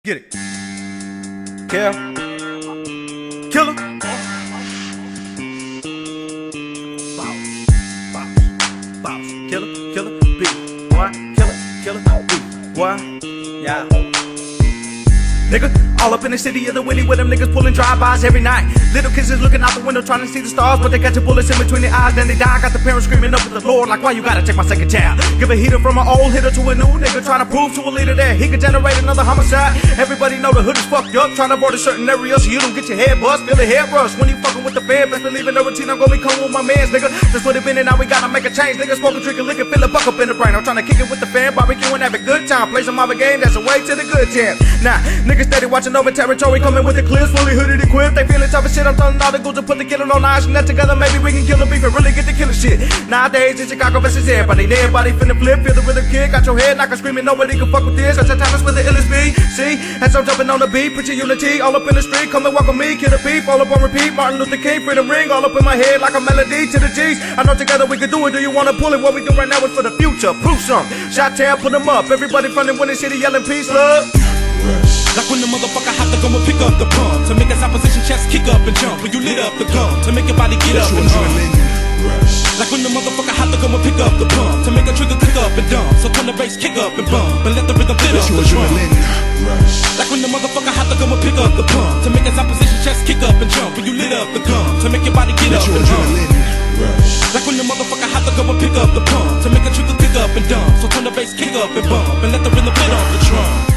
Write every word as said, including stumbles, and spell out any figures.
Get it. Cal. Killer. Boss. Boss. Boss. Killer. Killer. Beat. Boy. Killer. Killer. Beat. Boy. Yeah. Nigga, all up in the city of the Winnie with them niggas pulling drive-bys every night. Little kids is looking out the window trying to see the stars, but they got your bullets in between their eyes, then they die. Got the parents screaming up at the Lord like, why you gotta take my second child? Give a heater from an old hitter to a new nigga, trying to prove to a leader that he could generate another homicide. Everybody know the hood is fucked up, trying to avoid a certain area so you don't get your head bust. Feel the head rush when you fucking with the fed. Best believe in the routine, I'm gonna be coming with my mans, nigga. Just put it in and now we gotta make a change, nigga. Smoking, drinking, liquor, fill a buck up in the brain. I'm trying to kick it with the fan, barbecue and have a good time. Play some other game, that's a way to the good chance. Nah, niggas steady watching over territory, coming with the clips, fully hooded, equipped. They feeling tough as shit. I'm telling all the ghouls to put the killer on ice and that together. Maybe we can kill the beef and really get the killer shit. Nowadays in Chicago versus everybody, everybody finna flip, feel the rhythm kick. Got your head like a screaming, nobody can fuck with this. That's the time with the illest beat. See, as I'm jumping on the beat, put your unity all up in the street. Come and walk with me, kill the beef, all up on repeat. Martin Luther King, freedom ring, all up in my head like a melody to the G's. I know together we can do it. Do you wanna pull it? What we do right now is for the future. Prove some. Shot town, put them up. Everybody from the winning city yelling peace, love. Like when the motherfucker have to go and pick up the pump to make his opposition chest kick up and jump. When you lit up the gun to make your body get up and hum. Like when the motherfucker have to go and pick up the pump to make a trigger click up and dump. So turn the bass kick up and bump and let the rhythm fit up the drum. Like when the motherfucker have to go and pick up the pump to make his opposition chest kick up and jump. When you lit up the gun to make your body get up and hum. Like when the motherfucker have to go and pick up the pump to make a trigger kick up and dump. So turn the bass kick up and bump and let the rhythm fit off the drum.